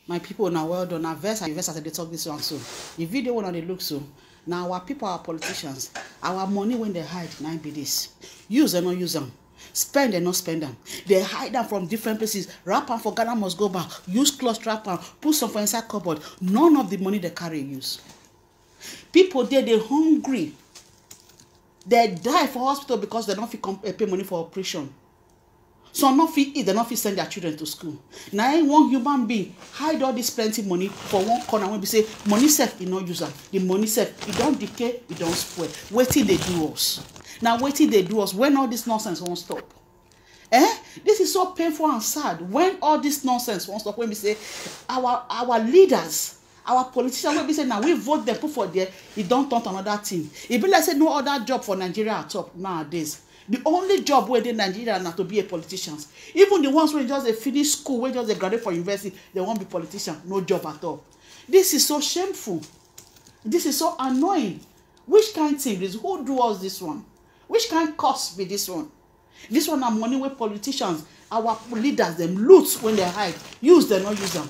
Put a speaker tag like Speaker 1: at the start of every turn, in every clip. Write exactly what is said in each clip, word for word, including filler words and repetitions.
Speaker 1: My people, now well done. Now verse and verse as they talk this one so. The video one on the look so. Now our people, our politicians, our money when they hide, nine be this. Use and not use them. Spend and not spend them. They hide them from different places. Wrap them for Ghana must go back. Use clothes, wrap them, put some for inside cupboard. None of the money they carry use. People there, they hungry. They die for hospital because they don't feel pay money for operation. Some not fit eat, they not fit send their children to school. Now one human being hide all this plenty money for one corner when we say money self e not use am. The money self e don't decay, e don't spoil. Wetin they do us. Now wetin they do us when all this nonsense won't stop. Eh? This is so painful and sad. When all this nonsense won't stop, when we say our our leaders, our politicians, when we say now we vote them put for there, it don't turn to another thing. It be like say no other job for Nigeria at top nowadays. The only job where they Nigeria now to be a politician. Even the ones who just they finish school, where just they graduate from university, they won't be politician. No job at all. This is so shameful. This is so annoying. Which kind of thing is who do us this one? Which kind of cost be this one? This one are money where politicians, our leaders, them loot when they hide. Use them, not use them.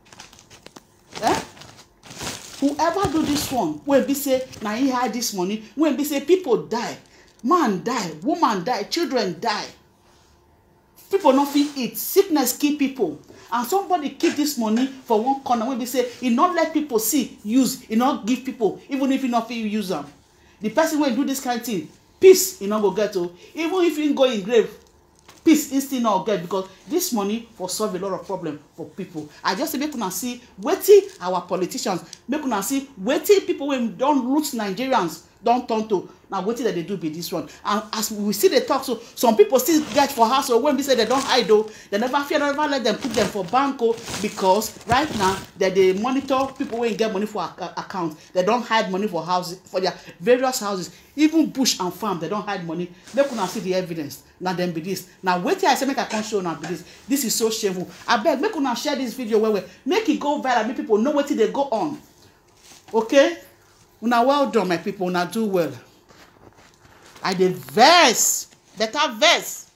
Speaker 1: Eh? Whoever do this one, when we say now he hide this money, when we say people die. Man die, woman die, children die. People not fit eat. Sickness kill people. And somebody keep this money for one corner when we say he not let people see, use, he not give people, even if he not feel use them. The person when do this kind of thing, peace he not go get to. Even if he go in grave, peace he still not get because this money for solve a lot of problem for people. I just say make una see wetin our politicians, make una see wetin people when don't root Nigerians don't turn to. Now wetin that they do be this one. And as we see the talk, so some people still get for house. So when we say they don't hide though, they never fear, never let them put them for banco because right now that they monitor people when get money for account. They don't hide money for houses for their various houses, even bush and farm. They don't hide money. They could not see the evidence. Now them be this. Now wetin I say make I come show now be this. This is so shameful. I beg make una share this video where we make it go viral. Make people know wetin they go on. Okay. Una well done, my people. Una do well. I dey verse, better verse.